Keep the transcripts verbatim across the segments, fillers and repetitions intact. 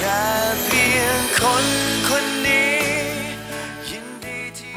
ค่เพียงคนคนนี้ยินดีที่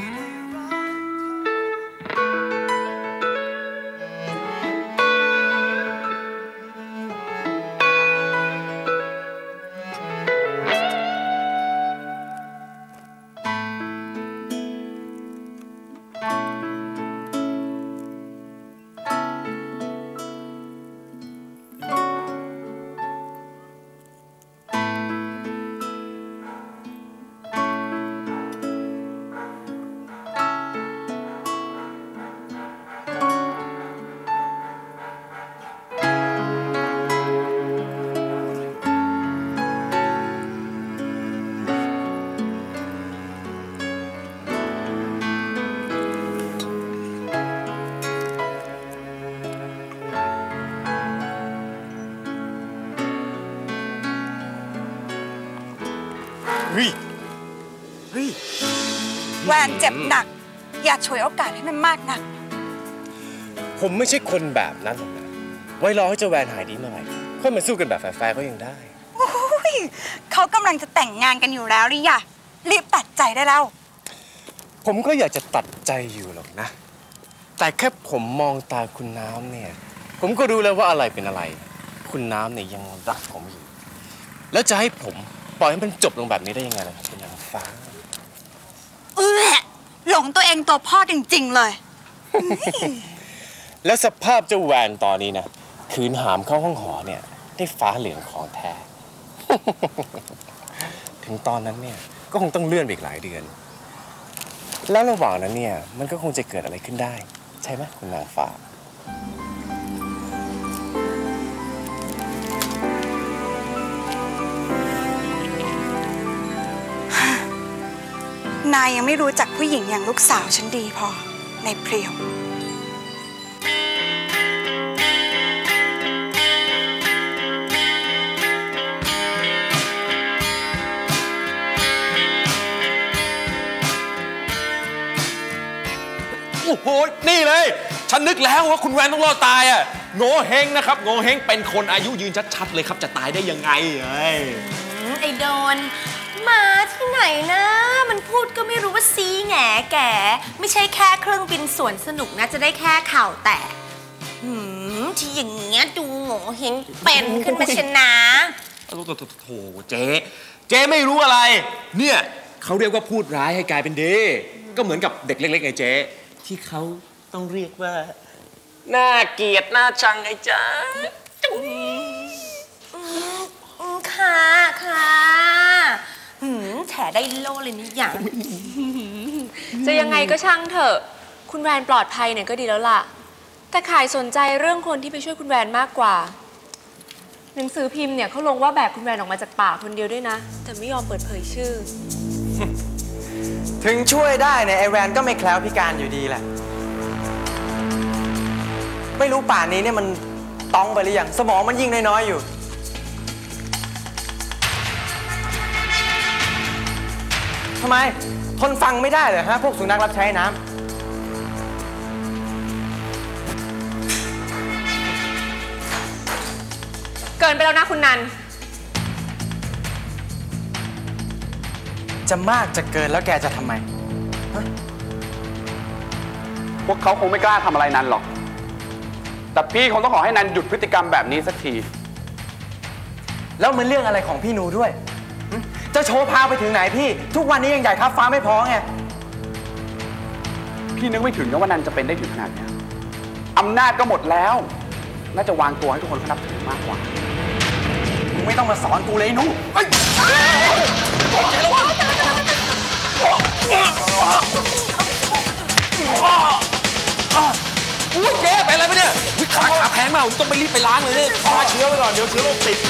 เฮ้ยเฮ้ยแหวนเจ็บหนักอย่าฉวยโอกาสให้มันมากนักผมไม่ใช่คนแบบนั้นหรอกนะไว้รอให้เจ้าแหวนหายดีเมื่อไหร่ค่อยมาสู้กันแบบแฟร์ๆก็ยังได้เขากำลังจะแต่งงานกันอยู่แล้วหรือยังรีบตัดใจได้แล้วผมก็อยากจะตัดใจอยู่หรอกนะแต่แค่ผมมองตาคุณน้ำเนี่ยผมก็รู้แล้วว่าอะไรเป็นอะไรคุณน้ำเนี่ยยังรักผมอยู่แล้วจะให้ผมปล่อยให้มันจบลงแบบนี้ได้ยังไงล่ะครับคุณนางฟ้าเออหลงตัวเองตัวพ่อจริงๆเลยแล้วสภาพเจ้าแหวนตอนนี้นะคืนหามเข้าห้องหอเนี่ยได้ฟ้าเหลืองของแท้ถึงตอนนั้นเนี่ยก็คงต้องเลื่อนไปอีกหลายเดือนแล้วระหว่างนั้นเนี่ยมันก็คงจะเกิดอะไรขึ้นได้ใช่ไหมคุณนางฟ้านายยังไม่รู้จักผู้หญิงอย่างลูกสาวฉันดีพอในเพลียวโอ้โหนี่เลยฉันนึกแล้วว่าคุณแวนต้องรอดตายอ่ะโง่เฮงนะครับโง่เฮงเป็นคนอายุยืนชัดๆเลยครับจะตายได้ยังไงไอ้ไอโดนมาที่ไหนนะมันพูดก็ไม่รู้ว่าซีแง่แก่ไม่ใช่แค่เครื่องบินสวนสนุกนะจะได้แค่ข่าวแต่หืมที่อย่างเงี้ยดูโง่เฮงเป็นขึ้นมาชนะโอ้โหโถเจ๊เจ๊ไม่รู้อะไรเนี่ยเขาเรียกว่าพูดร้ายให้กลายเป็นดีก็เหมือนกับเด็กเล็กๆไงเจ๊ที่เขาต้องเรียกว่าน่าเกลียดน่าชังไงจ๊ะค่ะค่ะแถได้โลเลยนี่อย่างจะยังไงก็ช่างเถอะคุณแวนปลอดภัยเนี่ยก็ดีแล้วล่ะแต่ขายสนใจเรื่องคนที่ไปช่วยคุณแวนมากกว่าหนังสือพิมพ์เนี่ยเขาลงว่าแบกคุณแวนออกมาจากป่าคนเดียวด้วยนะแต่ไม่ยอมเปิดเผยชื่อถึงช่วยได้เนี่ยไอแวนก็ไม่แคล้วพิการอยู่ดีแหละไม่รู้ป่านนี้เนี่ยมันต้องไปหรือยังสมองมันยิ่งน้อยๆอยู่ทำไมทนฟังไม่ได้เหรอฮะพวกสุนัขรับใช้น้ำเกินไปแล้วนะคุณนันจะมากจะเกินแล้วแกจะทำไมพวกเขาคงไม่กล้าทำอะไรนันหรอกแต่พี่คงต้องขอให้นันหยุดพฤติกรรมแบบนี้สักทีแล้วมันเรื่องอะไรของพี่หนูด้วยจะโชว์พาไปถึงไหนพี่ทุกวันนี้ยังใหญ่ครับฟ้าไม่พอไงพี่นึกไม่ถึงนะว่านันจะเป็นได้ถึงขนาดนี้อำนาจก็หมดแล้วน่าจะวางตัวให้ทุกคนเขานับถือมากกว่ามึงไม่ต้องมาสอนกูเลยหนูเฮ้ยอุ้ยเจ๊เป็นอะไรไปเนี่ยขาขาแพงมากต้องไปรีบไปล้างเลยเนี่ยฆ่าเชื้อไว้ก่อนเดี๋ยวเชื้อโรคติด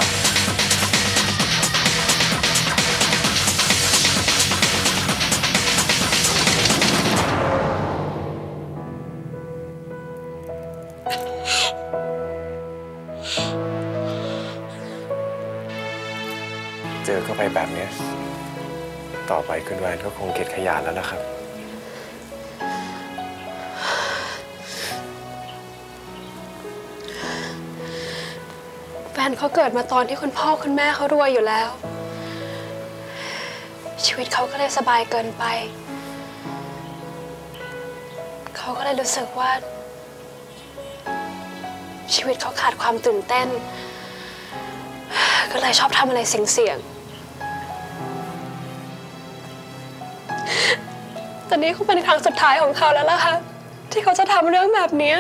เจอเข้าไปแบบนี้ต่อไปคุณแวนก็คงเก็บขยะแล้วนะครับแฟนเขาเกิดมาตอนที่คุณพ่อคุณแม่เขารวยอยู่แล้วชีวิตเขาก็เลยสบายเกินไปเขาก็เลยรู้สึกว่าชีวิตเขาขาดความตื่นเต้นก็เลยชอบทำอะไรเสี่ยงๆแต่นี้คงเป็นครั้งสุดท้ายของเขาแล้วล่ะค่ะที่เขาจะทำเรื่องแบบนี้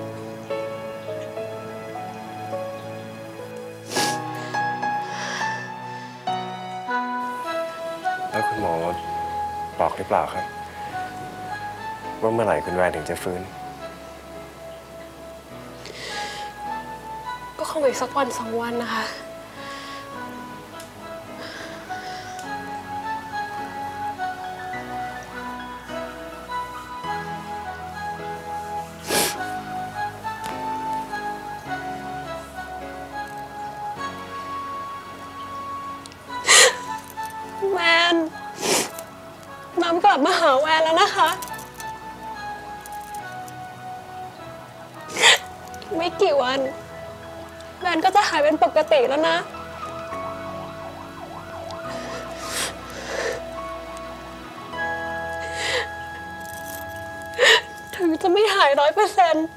แล้วคุณหมอบอกหรือเปล่าครับว่าเมื่อไหร่คุณแวนถึงจะฟื้นก็คงอีกสักวันสองวันนะคะแวนน้ำกลับมาหาแวนแล้วนะคะไม่กี่วันแวนก็จะหายเป็นปกติแล้วนะถึงจะไม่หายร้อยเปอร์เซ็นต์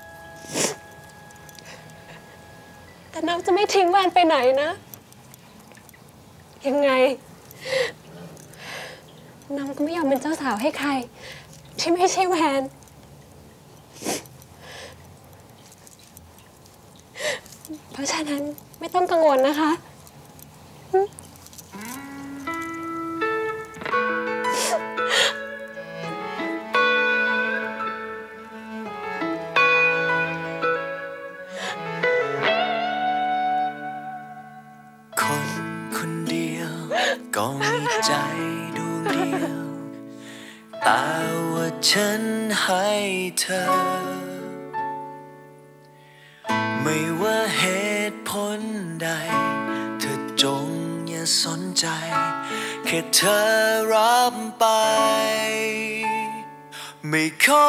แต่น้ำจะไม่ทิ้งแวนไปไหนนะยังไงน้ำก็ไม่ยอมเป็นเจ้าสาวให้ใครที่ไม่ใช่แวนเพราะฉะนั้นไม่ต้องกังวลนะคะคนคนเดียวก็มีใจดวงเดียวแต่ว่าฉันให้เธอไม่ว่าเหตุผลใดเธอจงอย่าสนใจแค่เธอรับไปไม่ขอ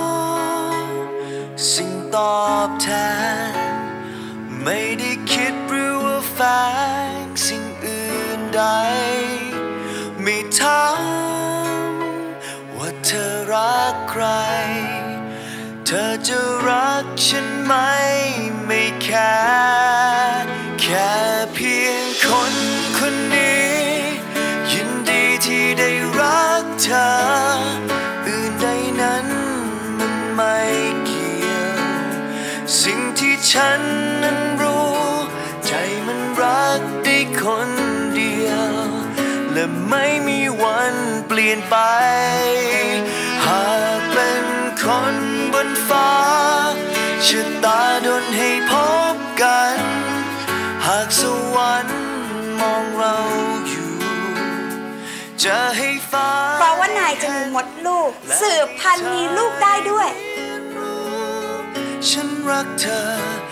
สิ่งตอบแทนไม่ได้คิดหรือว่าแฝงสิ่งอื่นใดไม่ถามว่าเธอรักใครเธอจะรักฉันไหมไม่แค่แค่เพียงคนคนนี้ยินดีที่ได้รักเธออื่นใดนั้นมันไม่เกี่ยวสิ่งที่ฉันนั้นรู้ใจมันรักได้คนเดียวและไม่มีวันเปลี่ยนไปหากเป็นคนบนฟ้าชะตาดลให้พบกันหากสวรรค์มองเราอยู่จะให้ฟ้าเพราะว่านายจะมีมดลูกสืบพันธุ์มีลูกได้ด้วยฉันรักเธอ